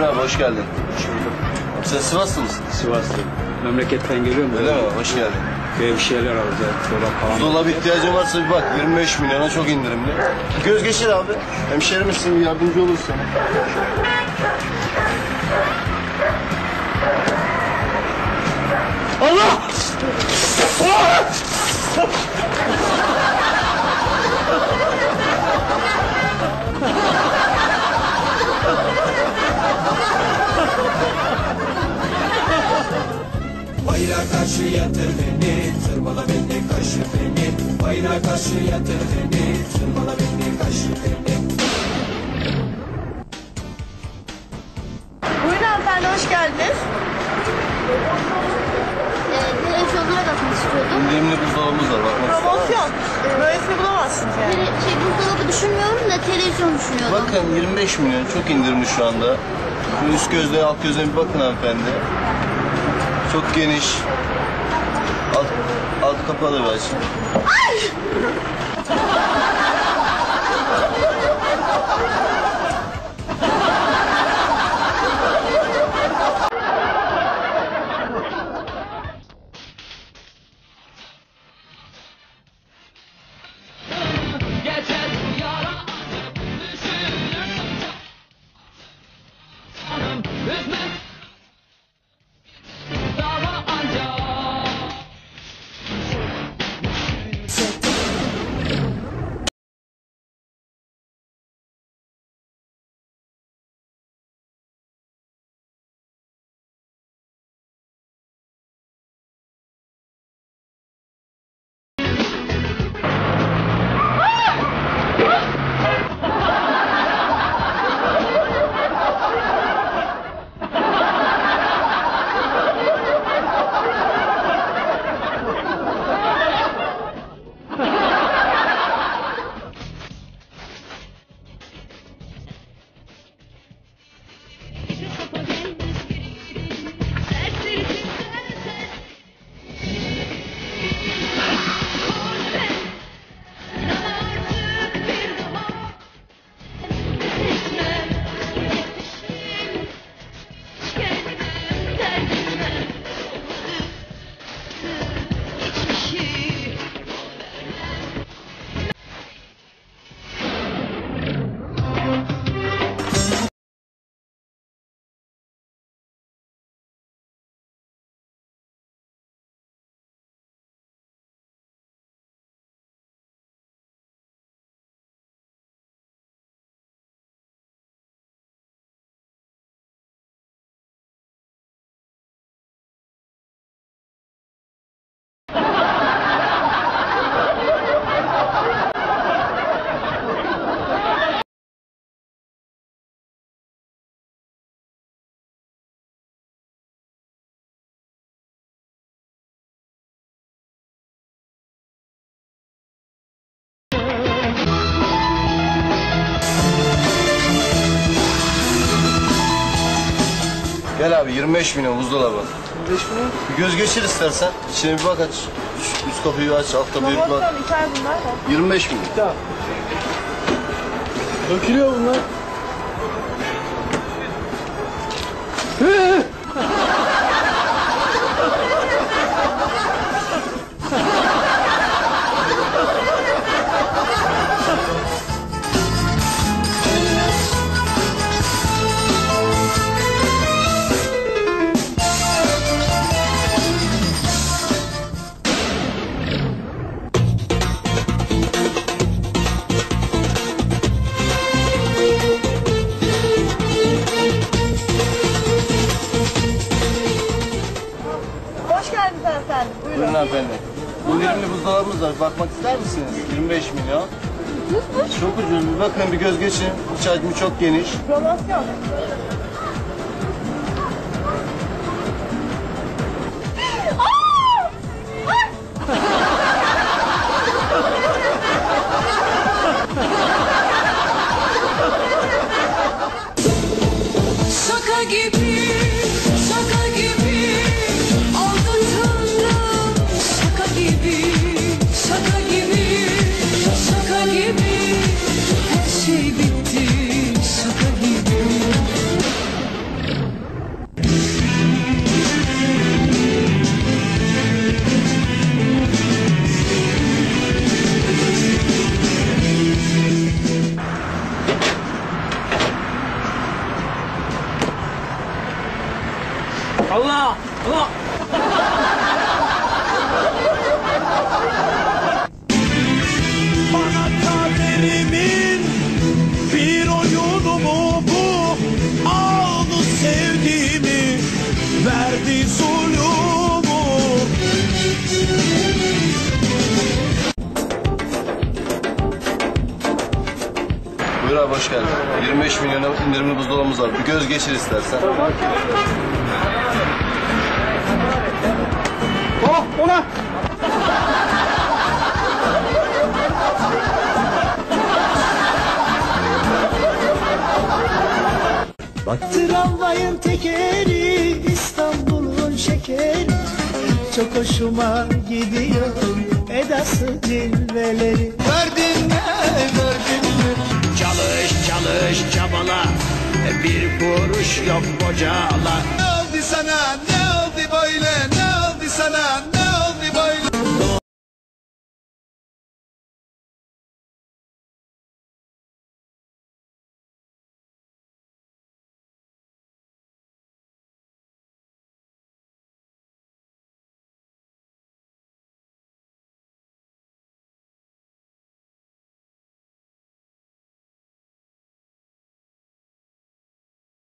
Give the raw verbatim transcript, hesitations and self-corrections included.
abi, hoş geldin. Hoş bulduk. Sen Sivaslı mısın? Sivaslı. Memleketten geliyorum. Öyle mi? Hoş geldin. Köye bir şeyler alacağız. Dolap falan. Dolap ihtiyacın varsa bir bak, yirmi beş milyona çok indirimli. Göz geçir abi. Hemşerimizsin, yardımcı olur sana. Allah! Bayrağa karşı yatır beni, tırmala beni, kaşı beni. Bayrağa karşı yatır beni, tırmala beni, kaşı beni. Buyurun hanımefendi, hoş geldiniz. Ee, televizyonlara bakmak istiyordum. İndirimli buzdolabımız var, bakmak ister misin? Promosyon. Böylesini bulamazsınız yani. Tele, şey, buzdolabı düşünmüyorum da televizyon düşünüyordum. Bakın yirmi beş milyon, çok indirimli şu anda. Şu üst gözle alt gözle bir bakın hanımefendi. Çok geniş. Alt, alt kapalı bir aç. Gel abi, yirmi beş milyon buzdolabı. yirmi beş milyon. Bir göz geçir istersen. İçine bir bak, aç. Üst, üst kapıyı aç, alt kapıyı bir bak. Promosyon hikaye bunlar da. yirmi beş milyon. Ya. Dökülüyor bunlar. Hoş geldiniz hanımefendi. Buyurun. Buyurun hanımefendi. İndirimli buzdolabımız var, bakmak ister misiniz? yirmi beş milyon. Çok ucuz, bir bakın, bir göz geçin. İç hacmi çok geniş. Promosyon. Şaka gibi, şaka gibi aldatıldım. Şaka gibi, şaka gibi, şaka gibi her şey bitti. Şaka gibi. Allah! Allah! Bana kaderimin bir oyunu mu bu? Aldı sevdiğimi, verdi zulümü. Buyur abi, hoş geldin. yirmi beş milyona indirimli buzdolabımız var. Bir göz geçir istersen. Oh! Ona! Bak tramvayın tekeri, İstanbul'un şekeri. Çok hoşuma gidiyor edası cilveleri. Verdin mi, verdin mi? Çalış, çalış, çabala. Bir kuruş yok bocala. Ne oldu sana, ne oldu böyle, ne oldu sana,